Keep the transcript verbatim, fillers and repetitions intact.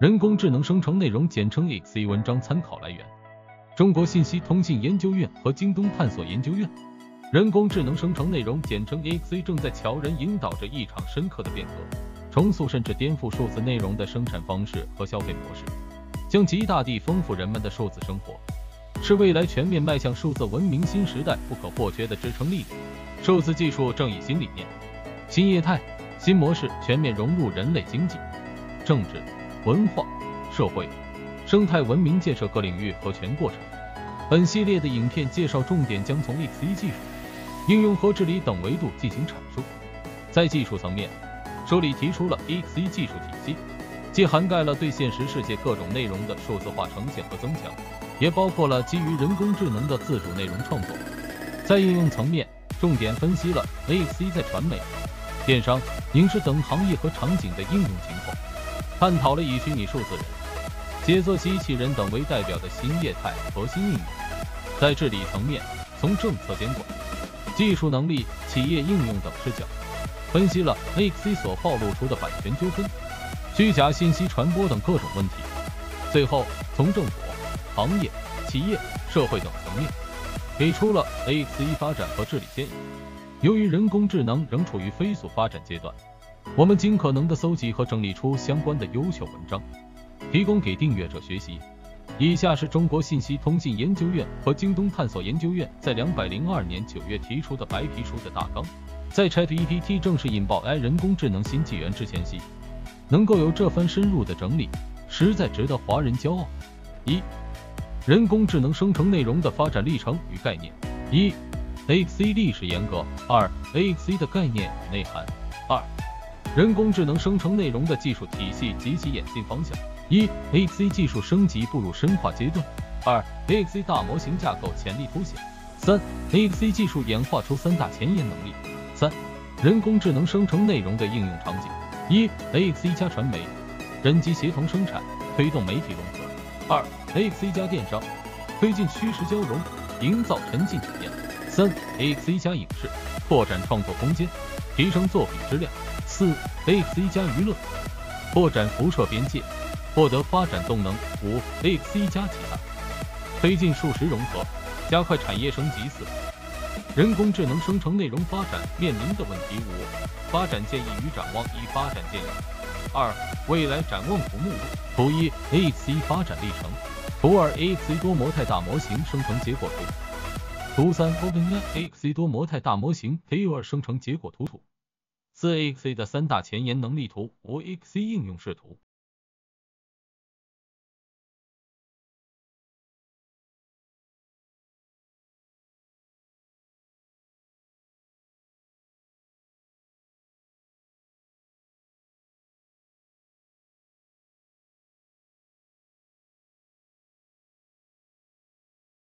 人工智能生成内容简称 A X C 文章参考来源：中国信息通信研究院和京东探索研究院。人工智能生成内容简称 A X C 正在悄然引导着一场深刻的变革，重塑甚至颠覆数字内容的生产方式和消费模式，将极大地丰富人们的数字生活，是未来全面迈向数字文明新时代不可或缺的支撑力量。数字技术正以新理念、新业态、新模式全面融入人类经济、政治、文化、社会、生态文明建设各领域和全过程。本系列的影片介绍重点将从 A X C 技术、应用和治理等维度进行阐述。在技术层面，书里提出了 A X C 技术体系，既涵盖了对现实世界各种内容的数字化呈现和增强，也包括了基于人工智能的自主内容创作。在应用层面，重点分析了 A X C 在传媒、电商、影视等行业和场景的应用情况，探讨了以虚拟数字人、协作机器人等为代表的新业态和新应用。在治理层面，从政策监管、技术能力、企业应用等视角，分析了 A X C 所暴露出的版权纠纷、虚假信息传播等各种问题。最后，从政府、行业、企业、社会等层面，给出了 A X C 发展和治理建议。由于人工智能仍处于飞速发展阶段，我们尽可能地搜集和整理出相关的优秀文章，提供给订阅者学习。以下是中国信息通信研究院和京东探索研究院在二零零二年九月提出的白皮书的大纲。在 ChatGPT 正式引爆 A I 人工智能新纪元之前夕，能够有这番深入的整理，实在值得华人骄傲。一、人工智能生成内容的发展历程与概念。一、A X C 历史沿革。二、A X C 的概念与内涵。二、人工智能生成内容的技术体系及其演进方向。一、A X C 技术升级步入深化阶段。二、A X C 大模型架构潜力凸显。三、A X C 技术演化出三大前沿能力。三、人工智能生成内容的应用场景。一、A X C 加传媒，人机协同生产，推动媒体融合。二、A X C 加电商，推进虚实交融，营造沉浸体验。三、A X C 加影视，拓展创作空间，提升作品质量。四、A X C 加娱乐，拓展辐射边界，获得发展动能。五、A X C 加其他，推进数实融合，加快产业升级。四、人工智能生成内容发展面临的问题。五、发展建议与展望。一、发展建议。二、未来展望图目录。图一 A X C 发展历程。图二 A X C 多模态大模型生成结果图。图三 OpenAI A X C 多模态大模型 K 二生成结果图。四 A X C 的三大前沿能力图。五 A X C 应用视图。